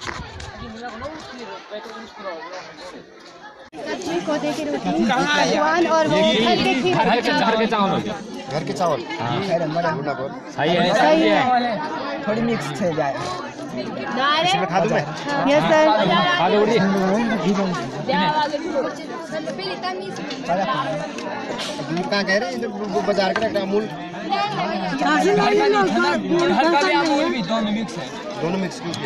सब्जी को देके रोटी पकवान और वो घर के चावल घर के चावल सही है थोड़ी मिक्स हो जाए इसमें खा दूं मैं? यस सर खा दो उड़ी कहाँ कह रहे हैं इधर बाजार का अमूल दोनों मिक्स कीजिए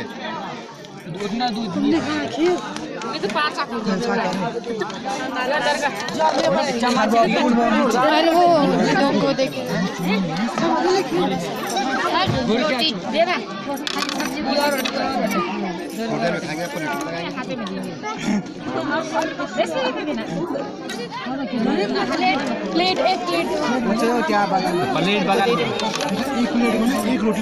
को देखे रोटी दे ना प्लेट एक प्लेट क्या प्लेट वाला एक प्लेट में एक रोटी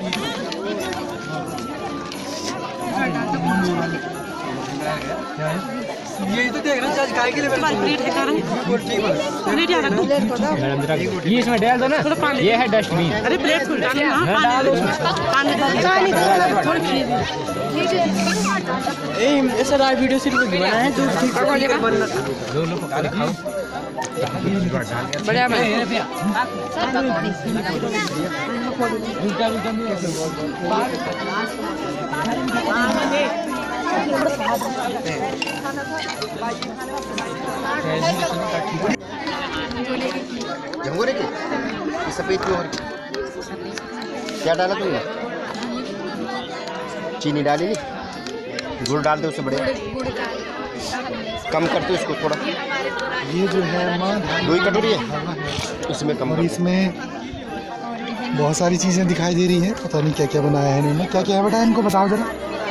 ये तो देख रहा चार्ज काय के लिए प्लेट है कारण प्लेट यार ये इसमें डाल दो ना ये है डस्टबिन अरे प्लेट फुल डालो ना पानी ऐसा राय वीडियो सिर्फ बनाया है तो ठीक है बनना दो लोग पका के खाओ बढ़िया मैं झंगोरे के सफेद क्यों क्या डाला तुमने चीनी डाली नहीं गुड़ डाल दो उससे बढ़िया कम कर दो इसको थोड़ा ये जो है माँ 2 ही कटोरी है इसमें कम और इसमें बहुत सारी चीज़ें दिखाई दे रही हैं पता नहीं क्या क्या बनाया है इन्होंने क्या क्या है बेटा इनको बताओ जरा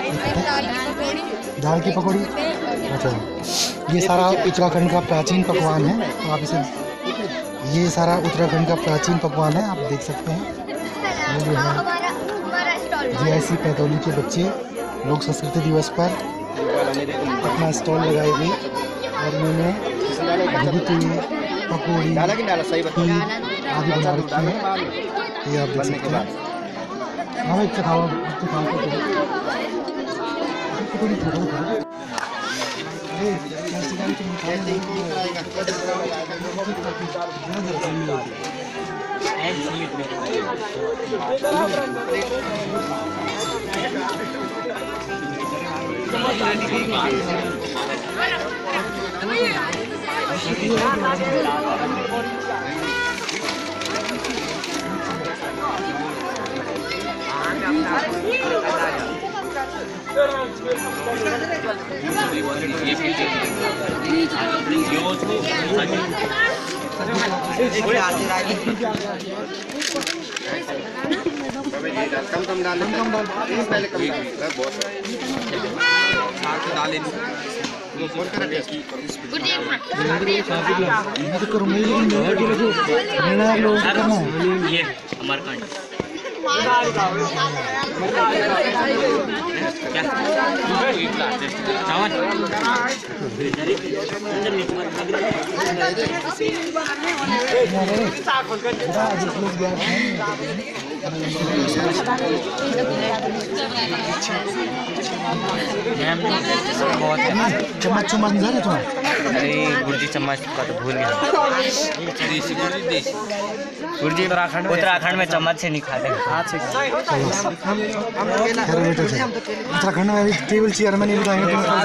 दाल की पकौड़ी अच्छा ये सारा उत्तराखंड का प्राचीन पकवान है तो आप इसे ये सारा उत्तराखंड का प्राचीन पकवान है आप देख सकते हैं ये जो है GIC पैतौली के बच्चे लोक संस्कृति दिवस पर अपना स्टॉल लगाए हुए और उन्होंने भुगती पकौड़ी आदि बना रखी है ये आप देख सकते हैं हाँ इतना खाओ कम डाल पहले कम बहुत चम्मच चम्मच है तुम्हारा अरे गुर्जी चम्मच का तो भूल गया गुर्जी उत्तराखंड में चम्मच से नहीं खाते उत्तराखंड में टेबल चेयर में नहीं लगाएंगे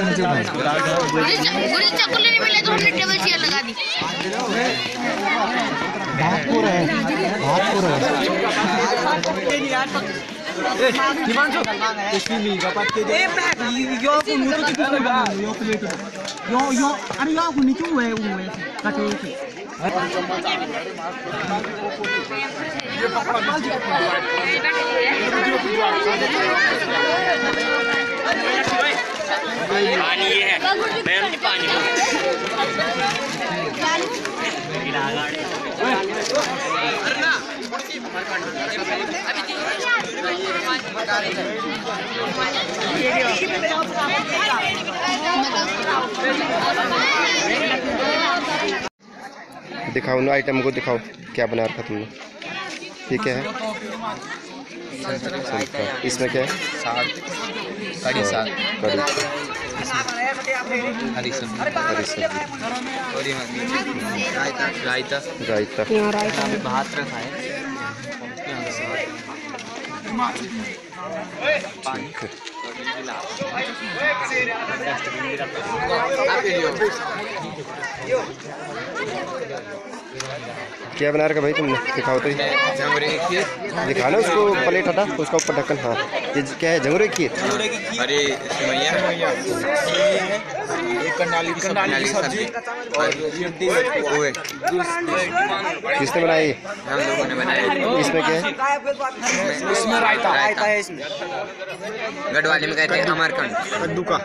भागपुर है पानी है पानी दिखाओ ना आइटम को दिखाओ क्या बना रखा तुमने ये क्या है इसमें क्या है? कड़ी साग, कड़ी, हरी सब्जी, और ये रायता। रायता। यहाँ रायता है। भात रखा है। ठीक है। क्या बना रखा भाई तुमने? दिखाओ तो। दिखाना उसको, प्लेट हटा उसका ऊपर ढक्कन। हाँ ये क्या है? झंगोरे की खीर। अरे करनाली की सब्जी और किसने बनाई? हम लोगों ने बनाया। इसमें क्या है? इसमें रायता है। इसमें गढ़वाली में कहते हैं अमरकंद। कद्दू का।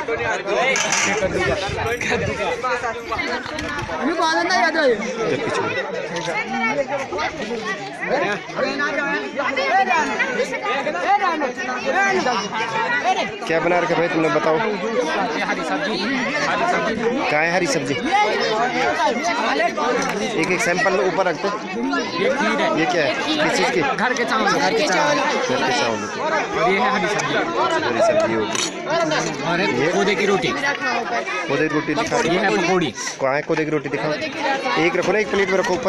क्या बना रखा भाई तुमने? बताओ। क्या है हरी सब्जी? एक एक सैंपल ऊपर रखते। ये क्या है? किस चीज़ की? घर के चावल। घर के चावल। और ये है हरी सब्जी। हरी सब्जी होगी। और है कोदे की रोटी। कोदे की रोटी दिखाओ। ये है पकौड़ी। कहाँ है कोदे की रोटी? दिखाओ। एक रखो ना, एक प्लेट में रखो ऊपर।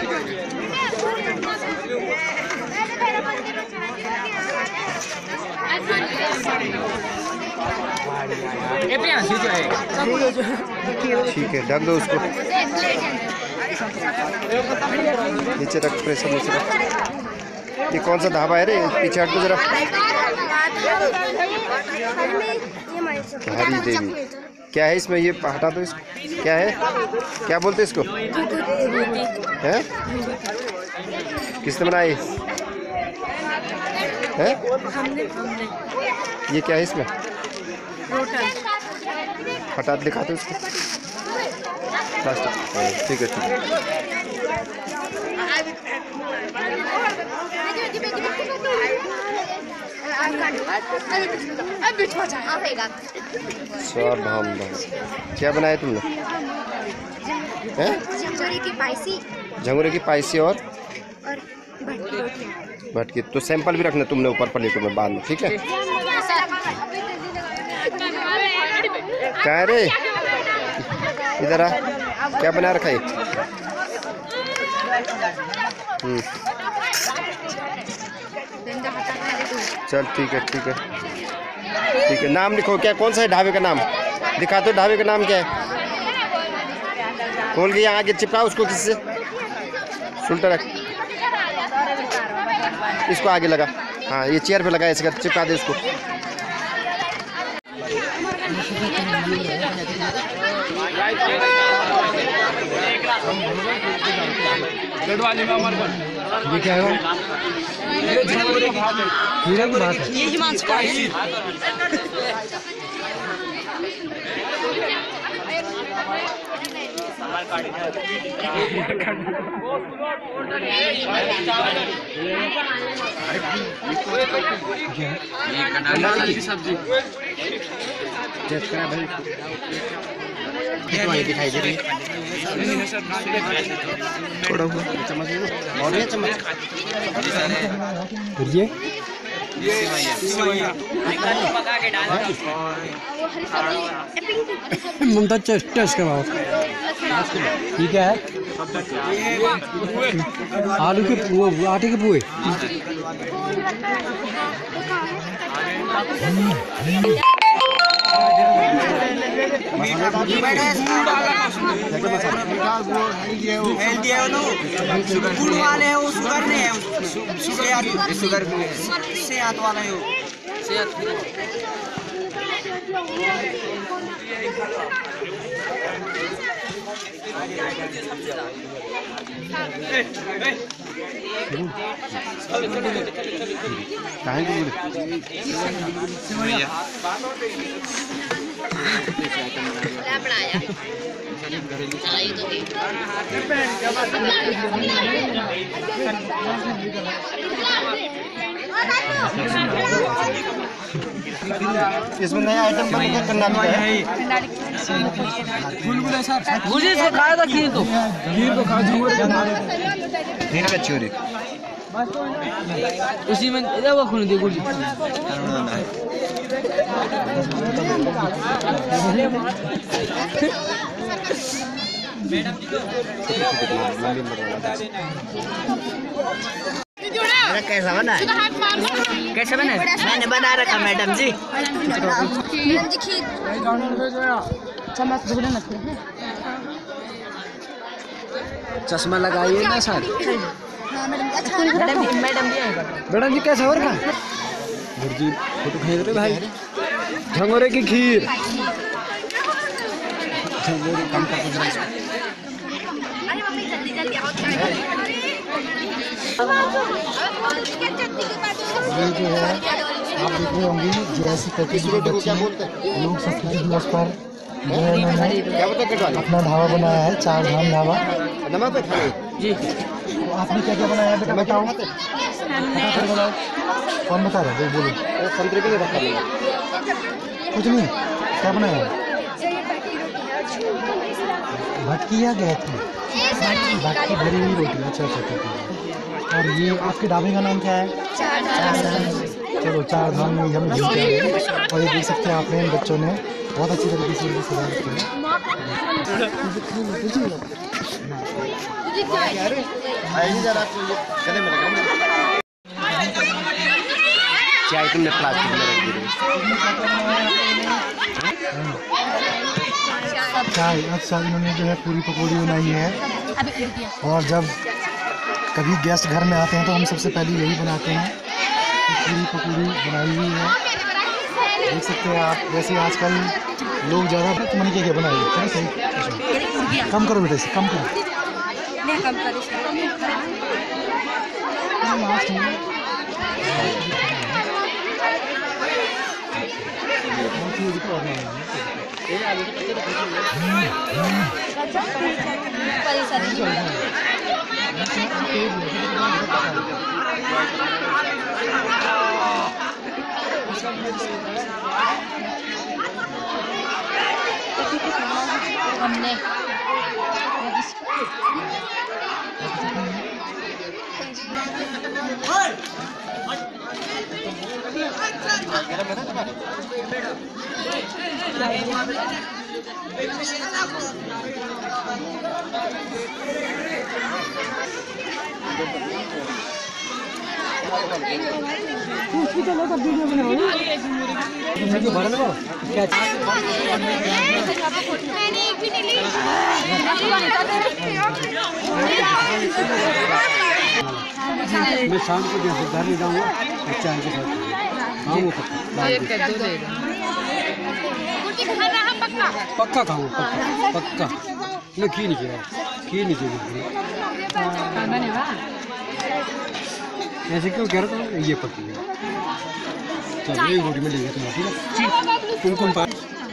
ठीक है, ढक दो उसको। नीचे रख, प्रेशर नीचे रख। ये कौन सा ढाबा है रे? पीछे हट को जरा। हरी देवी। क्या है इसमें? ये हटा दो इसको। क्या है? क्या बोलते इसको? है? किसने बनाई है? ये क्या है इसमें? हटा दिखाते उसको। प्लास्टिक। ठीक है, ठीक है। स्वाद भाम भाम। क्या बनाया तुमने? झंगोरे की पायसी और भटकी। तो सैंपल भी रखना तुमने ऊपर प्लेटों में बाद में, ठीक है? क्या रे? इधर आ। क्या बना रखा है? चल ठीक है, ठीक है, ठीक है। नाम लिखो। क्या, कौन सा है ढाबे का नाम? दिखा दो ढाबे का नाम क्या है। खोल के यहाँ आगे चिपका उसको किसी से। सुलटा रख, इसको आगे लगा। हाँ ये चेयर पे लगा, ऐसे चिपका दे उसको। ये क्या है? हीरा की बात है। ये हिमांशु का है। ये करनाली की सब्जी। दिखाई दे रही है थोड़ा चम्मच और ये चम्मच। ममता टेस्ट करवाओ। ये क्या है? आलू के आटे के पुए। गुड़ वाले है वो, शुगर नहीं है। शुगर भी है। सेहत वाला है वो। सेहत इसमें नया आइटम करना भी है। मुझे खाया था खीर तो खा। खीर अच्छी हो रही। उसी में वो खुल दे गुरु कैसा बना है? कैसा बना है? मैंने बना रखा मैडम जी। चश्मा लगाइए ना सर। मैडम जी कैसा हो रहा है? गुरुजी फोटो खींच रहे भाई। झंगोरे की खीर। झंगोरे कम करके जरा इसको। ये जो है आप देख रहे होंगे जैसी प्रतिदिन बच्चे लोग सप्ताह दिवस पर जो है उन्होंने अपना ढाबा बनाया है, 4 धाम ढाबा जी। तो आपने क्या क्या बनाया है बेटा बताओ, बताओ कौन बता रहा है बोलो। कुछ नहीं, क्या बनाया है? भटकी या गए थे? भटकी भरी हुई रोटी। अच्छा अच्छा ठीक है। और ये आपके ढाबे का नाम क्या है? चलो 4 धाम में हम घूमते हैं। और ये देख सकते हैं आपने इन बच्चों ने बहुत अच्छी तरीके से इनको सजावट की है। चाय तुमने प्लास्टिक में रख दी। चाय अच्छा इन्होंने जो है पूरी पकौड़ी बनाई है। और जब कभी गेस्ट घर में आते हैं तो हम सबसे पहले यही बनाते हैं। पूरी पकौड़ी बनाई हुई है, देख सकते हैं आप। वैसे आजकल लोग ज़्यादा तो मैंने क्या बनाई है, चलो सही कम करो बेटा, इसे कम करो। हमने मैं शाम को घर ले जाऊँगा चाय के साथ। हाँ वो पक्का खाऊंगा, पक्का। मैं खीर नहीं किया, ऐसे क्यों कह रहा था? ये पक्की है। चलो एक रोटी में ले गया तुम्हारा, ठीक है? तुम पास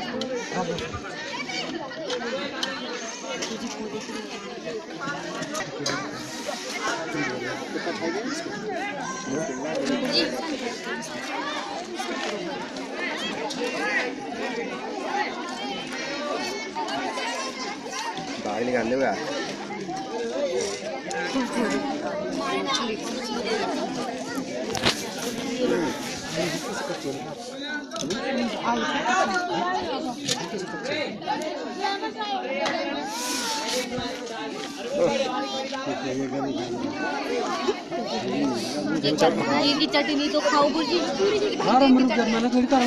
बाहर निकाल दे यार। की चटनी तो खाओ गुरुजी। मैंने थोड़ी कर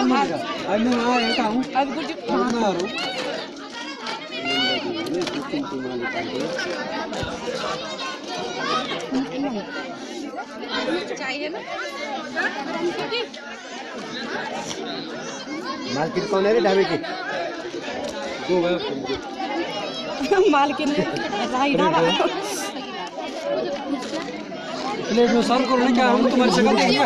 चाहिए ना मालकिन कौन है रे ढाबे की? मालकिन प्लेट में सर्व करो ना, क्या हम तुम्हारी शक्ल देखेंगे?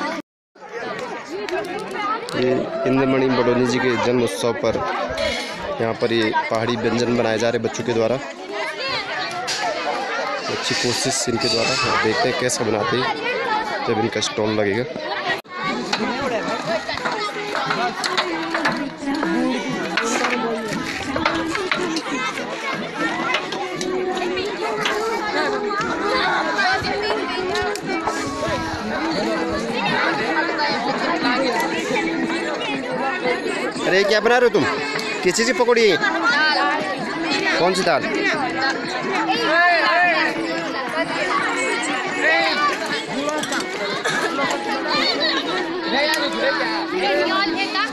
ये इंद्रमणि बडोनी जी के जन्म उत्सव पर यहाँ पर ये पहाड़ी व्यंजन बनाए जा रहे बच्चों के द्वारा। अच्छी कोशिश इनके द्वारा, देखते हैं कैसे बनाते हैं जब इनका स्टॉल लगेगा। अरे क्या बना रहे हो तुम? किस चीज़ की पकौड़ी है? कौन सी दाल?